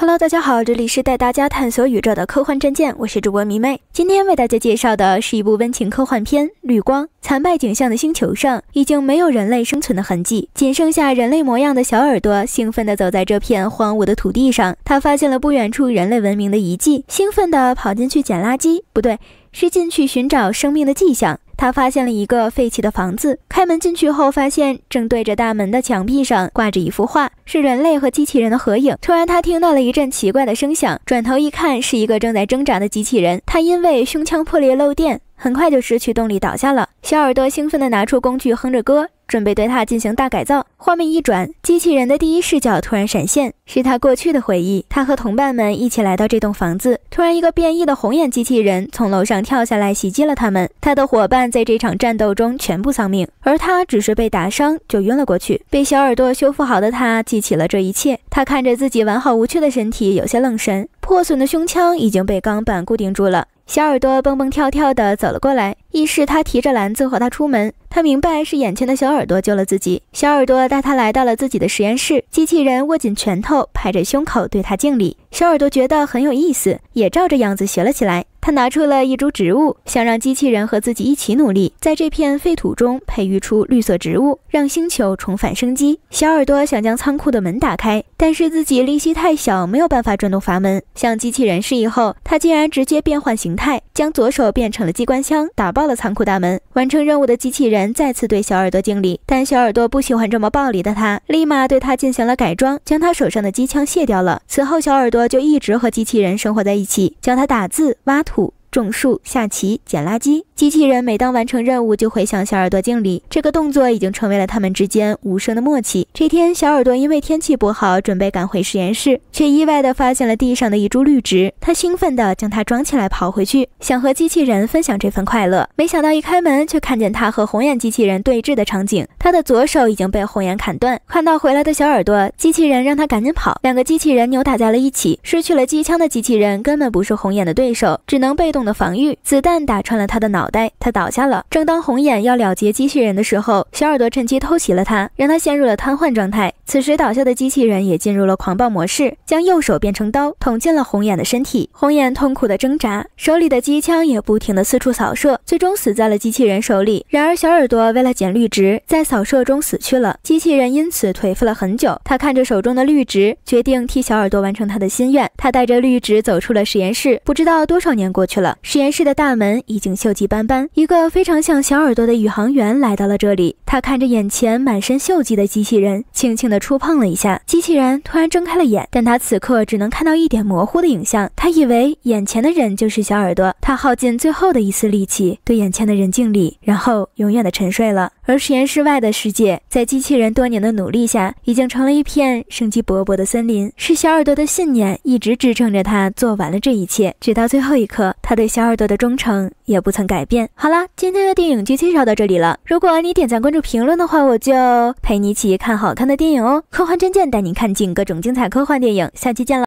Hello， 大家好，这里是带大家探索宇宙的科幻战舰，我是主播迷妹。今天为大家介绍的是一部温情科幻片《绿光》。残败景象的星球上，已经没有人类生存的痕迹，仅剩下人类模样的小耳朵兴奋地走在这片荒芜的土地上。他发现了不远处人类文明的遗迹，兴奋地跑进去捡垃圾，不对，是进去寻找生命的迹象。他发现了一个废弃的房子，开门进去后发现正对着大门的墙壁上挂着一幅画，是人类和机器人的合影。突然他听到了一阵奇怪的声响，转头一看，是一个正在挣扎的机器人，他因为胸腔破裂漏电，很快就失去动力倒下了。小耳朵兴奋地拿出工具，哼着歌，准备对它进行大改造。画面一转，机器人的第一视角突然闪现，是他过去的回忆。他和同伴们一起来到这栋房子，突然一个变异的红眼机器人从楼上跳下来袭击了他们。他的伙伴在这场战斗中全部丧命，而他只是被打伤就晕了过去。被小耳朵修复好的他记起了这一切，他看着自己完好无缺的身体有些愣神，破损的胸腔已经被钢板固定住了。小耳朵蹦蹦跳跳地走了过来，一时他提着篮子和他出门。他明白是眼前的小耳朵救了自己。小耳朵带他来到了自己的实验室，机器人握紧拳头，拍着胸口对他敬礼。小耳朵觉得很有意思，也照着样子学了起来。他拿出了一株植物，想让机器人和自己一起努力，在这片废土中培育出绿色植物，让星球重返生机。小耳朵想将仓库的门打开，但是自己力气太小，没有办法转动阀门。向机器人示意后，他竟然直接变换形态，将左手变成了机关枪，打爆了仓库大门。完成任务的机器人再次对小耳朵敬礼，但小耳朵不喜欢这么暴力的他，立马对他进行了改装，将他手上的机枪卸掉了。此后小耳朵就一直和机器人生活在一起，教他打字、挖土、种树、下棋、捡垃圾。机器人每当完成任务就会向小耳朵敬礼，这个动作已经成为了他们之间无声的默契。这天，小耳朵因为天气不好，准备赶回实验室，却意外地发现了地上的一株绿植。他兴奋地将它装起来跑回去，想和机器人分享这份快乐。没想到一开门，却看见他和红眼机器人对峙的场景。他的左手已经被红眼砍断。看到回来的小耳朵，机器人让他赶紧跑。两个机器人扭打在了一起，失去了机枪的机器人根本不是红眼的对手，只能被动的防御。子弹打穿了他的脑袋，他倒下了。正当红眼要了结机器人的时候，小耳朵趁机偷袭了他，让他陷入了瘫痪状态。此时倒下的机器人也进入了狂暴模式，将右手变成刀，捅进了红眼的身体。红眼痛苦的挣扎，手里的机枪也不停的四处扫射，最终死在了机器人手里。然而小耳朵为了捡绿植，在扫射中死去了。机器人因此颓废了很久。他看着手中的绿植，决定替小耳朵完成他的心愿。他带着绿植走出了实验室。不知道多少年过去了，实验室的大门已经锈迹斑斑，一个非常像小耳朵的宇航员来到了这里。他看着眼前满身锈迹的机器人，轻轻地触碰了一下，机器人突然睁开了眼，但他此刻只能看到一点模糊的影像。他以为眼前的人就是小耳朵，他耗尽最后的一丝力气，对眼前的人敬礼，然后永远的沉睡了。而实验室外的世界，在机器人多年的努力下，已经成了一片生机勃勃的森林。是小耳朵的信念一直支撑着他做完了这一切，直到最后一刻，他对小耳朵的忠诚也不曾改变。好啦，今天的电影就介绍到这里了。如果你点赞、关注、评论的话，我就陪你一起看好看的电影哦。科幻真剑带你看尽各种精彩科幻电影，下期见了。